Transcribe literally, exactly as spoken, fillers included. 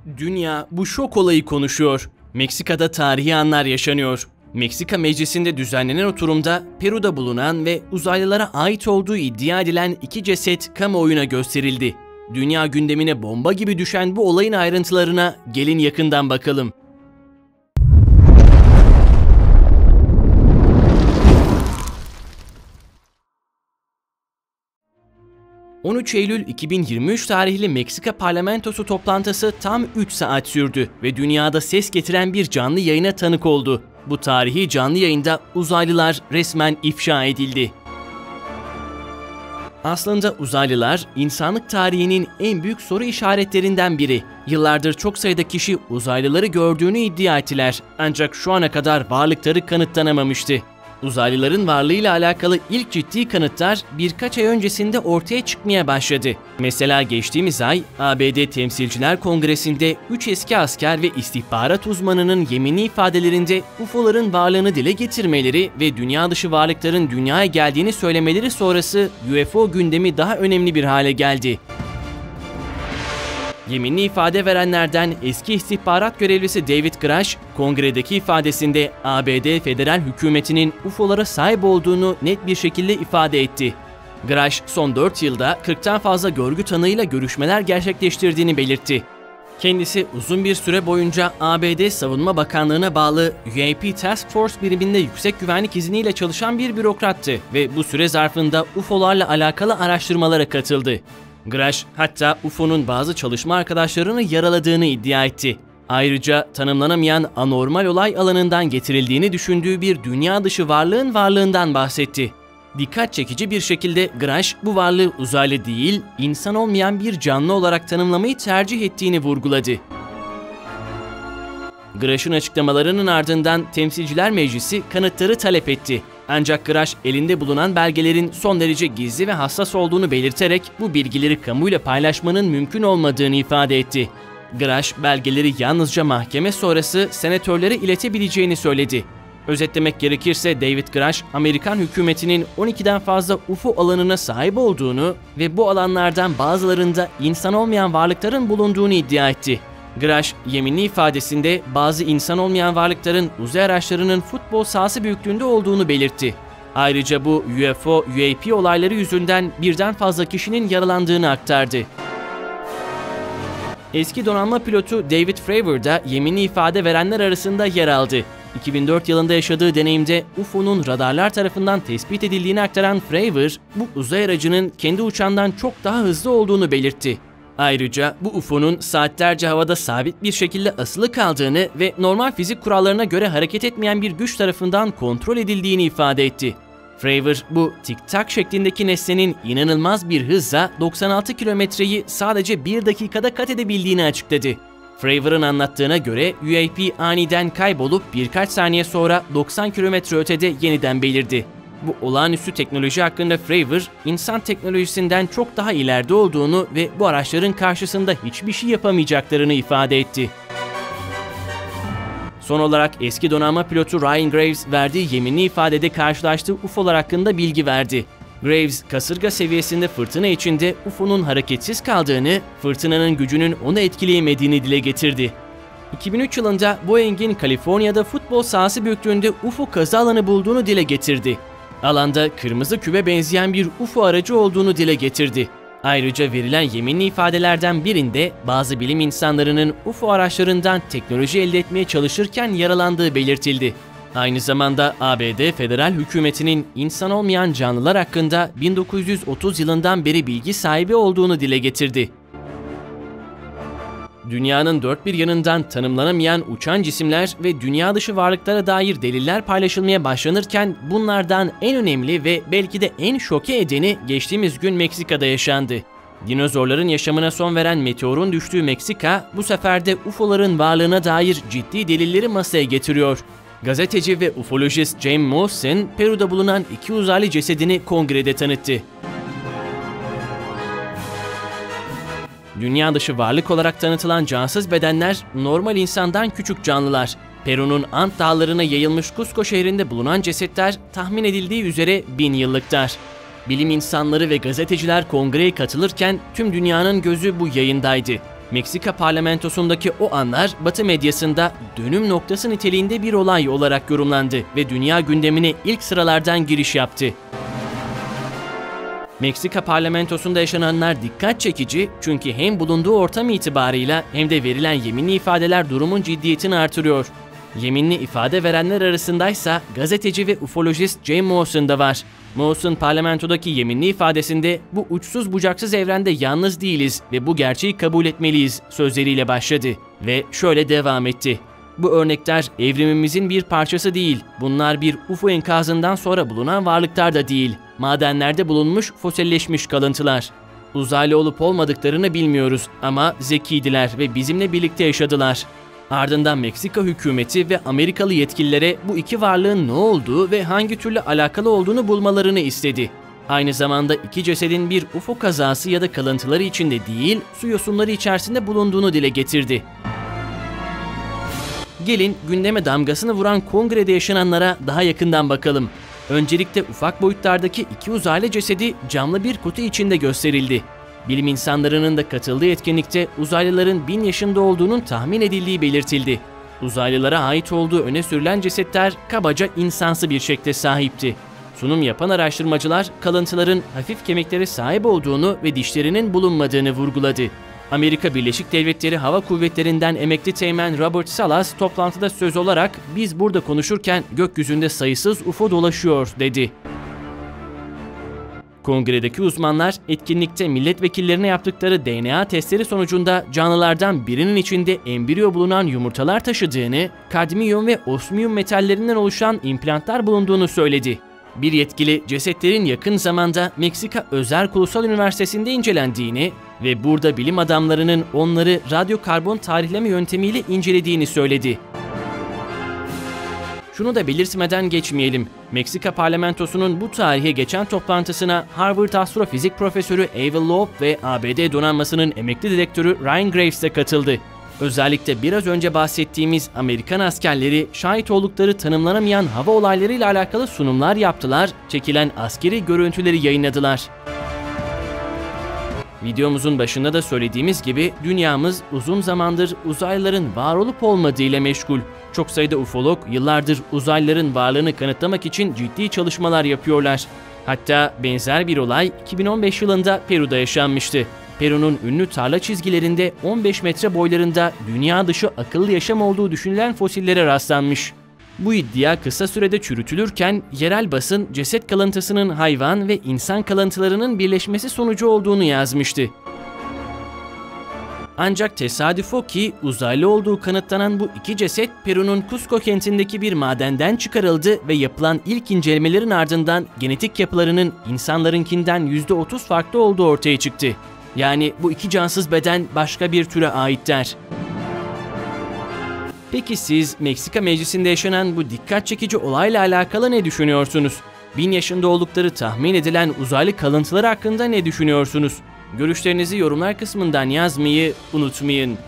Dünya bu şok olayı konuşuyor. Meksika'da tarihi anlar yaşanıyor. Meksika Meclisi'nde düzenlenen oturumda Peru'da bulunan ve uzaylılara ait olduğu iddia edilen iki ceset kamuoyuna gösterildi. Dünya gündemine bomba gibi düşen bu olayın ayrıntılarına gelin yakından bakalım. on üç Eylül iki bin yirmi üç tarihli Meksika Parlamentosu toplantısı tam üç saat sürdü ve dünyada ses getiren bir canlı yayına tanık oldu. Bu tarihi canlı yayında uzaylılar resmen ifşa edildi. Aslında uzaylılar insanlık tarihinin en büyük soru işaretlerinden biri. Yıllardır çok sayıda kişi uzaylıları gördüğünü iddia ettiler. Ancak şu ana kadar varlıkları kanıtlanamamıştı. Uzaylıların varlığıyla alakalı ilk ciddi kanıtlar birkaç ay öncesinde ortaya çıkmaya başladı. Mesela geçtiğimiz ay A B D Temsilciler Kongresi'nde üç eski asker ve istihbarat uzmanının yeminli ifadelerinde U F O'ların varlığını dile getirmeleri ve dünya dışı varlıkların dünyaya geldiğini söylemeleri sonrası U F O gündemi daha önemli bir hale geldi. Yeminli ifade verenlerden eski istihbarat görevlisi David Grush, kongredeki ifadesinde A B D federal hükümetinin U F O'lara sahip olduğunu net bir şekilde ifade etti. Grush, son dört yılda kırktan fazla görgü tanığıyla görüşmeler gerçekleştirdiğini belirtti. Kendisi uzun bir süre boyunca A B D Savunma Bakanlığı'na bağlı U A P Task Force biriminde yüksek güvenlik izniyle çalışan bir bürokrattı ve bu süre zarfında U F O'larla alakalı araştırmalara katıldı. Grush hatta U F O'nun bazı çalışma arkadaşlarını yaraladığını iddia etti. Ayrıca tanımlanamayan anormal olay alanından getirildiğini düşündüğü bir dünya dışı varlığın varlığından bahsetti. Dikkat çekici bir şekilde Grush bu varlığı uzaylı değil, insan olmayan bir canlı olarak tanımlamayı tercih ettiğini vurguladı. Grush'un açıklamalarının ardından Temsilciler Meclisi kanıtları talep etti. Ancak Grush elinde bulunan belgelerin son derece gizli ve hassas olduğunu belirterek bu bilgileri kamuyla paylaşmanın mümkün olmadığını ifade etti. Grush belgeleri yalnızca mahkeme sonrası senatörlere iletebileceğini söyledi. Özetlemek gerekirse David Grush, Amerikan hükümetinin on ikiden fazla U F O alanına sahip olduğunu ve bu alanlardan bazılarında insan olmayan varlıkların bulunduğunu iddia etti. Grush, yeminli ifadesinde bazı insan olmayan varlıkların uzay araçlarının futbol sahası büyüklüğünde olduğunu belirtti. Ayrıca bu U F O, U A P olayları yüzünden birden fazla kişinin yaralandığını aktardı. Eski donanma pilotu David Fravor da yeminli ifade verenler arasında yer aldı. iki bin dört yılında yaşadığı deneyimde U F O'nun radarlar tarafından tespit edildiğini aktaran Fravor, bu uzay aracının kendi uçağından çok daha hızlı olduğunu belirtti. Ayrıca bu U F O'nun saatlerce havada sabit bir şekilde asılı kaldığını ve normal fizik kurallarına göre hareket etmeyen bir güç tarafından kontrol edildiğini ifade etti. Fravor, bu tik-tak şeklindeki nesnenin inanılmaz bir hızla doksan altı kilometreyi sadece bir dakikada kat edebildiğini açıkladı. Fravor'ın anlattığına göre U A P aniden kaybolup birkaç saniye sonra doksan kilometre ötede yeniden belirdi. Bu olağanüstü teknoloji hakkında Fravor, insan teknolojisinden çok daha ileride olduğunu ve bu araçların karşısında hiçbir şey yapamayacaklarını ifade etti. Son olarak eski donanma pilotu Ryan Graves verdiği yeminli ifadede karşılaştığı U F O'lar hakkında bilgi verdi. Graves, kasırga seviyesinde fırtına içinde U F O'nun hareketsiz kaldığını, fırtınanın gücünün onu etkileyemediğini dile getirdi. iki bin üç yılında Boeing'in Kaliforniya'da futbol sahası büyüklüğünde U F O kazı alanı bulduğunu dile getirdi. Alanda kırmızı kübe benzeyen bir U F O aracı olduğunu dile getirdi. Ayrıca verilen yeminli ifadelerden birinde bazı bilim insanlarının U F O araçlarından teknoloji elde etmeye çalışırken yaralandığı belirtildi. Aynı zamanda A B D federal hükümetinin insan olmayan canlılar hakkında bin dokuz yüz otuz yılından beri bilgi sahibi olduğunu dile getirdi. Dünyanın dört bir yanından tanımlanamayan uçan cisimler ve dünya dışı varlıklara dair deliller paylaşılmaya başlanırken bunlardan en önemli ve belki de en şoke edeni geçtiğimiz gün Meksika'da yaşandı. Dinozorların yaşamına son veren meteorun düştüğü Meksika, bu sefer de U F O'ların varlığına dair ciddi delilleri masaya getiriyor. Gazeteci ve ufolojist James Mawson, Peru'da bulunan iki uzaylı cesedini kongrede tanıttı. Dünya dışı varlık olarak tanıtılan cansız bedenler normal insandan küçük canlılar. Peru'nun Ant dağlarına yayılmış Cusco şehrinde bulunan cesetler tahmin edildiği üzere bin yıllıklar. Bilim insanları ve gazeteciler kongreye katılırken tüm dünyanın gözü bu yayındaydı. Meksika parlamentosundaki o anlar Batı medyasında dönüm noktası niteliğinde bir olay olarak yorumlandı ve dünya gündemine ilk sıralardan giriş yaptı. Meksika parlamentosunda yaşananlar dikkat çekici çünkü hem bulunduğu ortam itibarıyla hem de verilen yeminli ifadeler durumun ciddiyetini artırıyor. Yeminli ifade verenler arasındaysa gazeteci ve ufolojist Jay Mawson da var. Mawson parlamentodaki yeminli ifadesinde "Bu uçsuz bucaksız evrende yalnız değiliz ve bu gerçeği kabul etmeliyiz" sözleriyle başladı ve şöyle devam etti. "Bu örnekler evrimimizin bir parçası değil. Bunlar bir U F O enkazından sonra bulunan varlıklar da değil. Madenlerde bulunmuş fosilleşmiş kalıntılar. Uzaylı olup olmadıklarını bilmiyoruz ama zekiydiler ve bizimle birlikte yaşadılar." Ardından Meksika hükümeti ve Amerikalı yetkililere bu iki varlığın ne olduğu ve hangi türlü alakalı olduğunu bulmalarını istedi. Aynı zamanda iki cesedin bir U F O kazası ya da kalıntıları içinde değil, su yosunları içerisinde bulunduğunu dile getirdi. Gelin gündeme damgasını vuran kongrede yaşananlara daha yakından bakalım. Öncelikle ufak boyutlardaki iki uzaylı cesedi camlı bir kutu içinde gösterildi. Bilim insanlarının da katıldığı etkinlikte uzaylıların bin yaşında olduğunun tahmin edildiği belirtildi. Uzaylılara ait olduğu öne sürülen cesetler kabaca insansı bir şekle sahipti. Sunum yapan araştırmacılar kalıntıların hafif kemiklere sahip olduğunu ve dişlerinin bulunmadığını vurguladı. Amerika Birleşik Devletleri Hava Kuvvetleri'nden emekli teğmen Robert Salas toplantıda söz olarak "Biz burada konuşurken gökyüzünde sayısız U F O dolaşıyor" dedi. Kongredeki uzmanlar etkinlikte milletvekillerine yaptıkları D N A testleri sonucunda canlılardan birinin içinde embriyo bulunan yumurtalar taşıdığını, kadmiyum ve osmiyum metallerinden oluşan implantlar bulunduğunu söyledi. Bir yetkili cesetlerin yakın zamanda Meksika Özel Kulusal Üniversitesi'nde incelendiğini ve burada bilim adamlarının onları radyokarbon tarihleme yöntemiyle incelediğini söyledi. Şunu da belirtmeden geçmeyelim. Meksika parlamentosunun bu tarihe geçen toplantısına Harvard Astrofizik Profesörü Avel Loeb ve A B D donanmasının emekli direktörü Ryan Graves de katıldı. Özellikle biraz önce bahsettiğimiz Amerikan askerleri şahit oldukları tanımlanamayan hava olaylarıyla alakalı sunumlar yaptılar, çekilen askeri görüntüleri yayınladılar. Videomuzun başında da söylediğimiz gibi dünyamız uzun zamandır uzaylıların var olup olmadığı ile meşgul. Çok sayıda ufolog yıllardır uzaylıların varlığını kanıtlamak için ciddi çalışmalar yapıyorlar. Hatta benzer bir olay iki bin on beş yılında Peru'da yaşanmıştı. Peru'nun ünlü tarla çizgilerinde on beş metre boylarında dünya dışı akıllı yaşam olduğu düşünülen fosillere rastlanmış. Bu iddia kısa sürede çürütülürken yerel basın ceset kalıntısının hayvan ve insan kalıntılarının birleşmesi sonucu olduğunu yazmıştı. Ancak tesadüf o ki uzaylı olduğu kanıtlanan bu iki ceset Peru'nun Cusco kentindeki bir madenden çıkarıldı ve yapılan ilk incelemelerin ardından genetik yapılarının insanlarınkinden yüzde otuz farklı olduğu ortaya çıktı. Yani bu iki cansız beden başka bir türe aitler. Peki siz Meksika Meclisi'nde yaşanan bu dikkat çekici olayla alakalı ne düşünüyorsunuz? Bin yaşında oldukları tahmin edilen uzaylı kalıntılar hakkında ne düşünüyorsunuz? Görüşlerinizi yorumlar kısmından yazmayı unutmayın.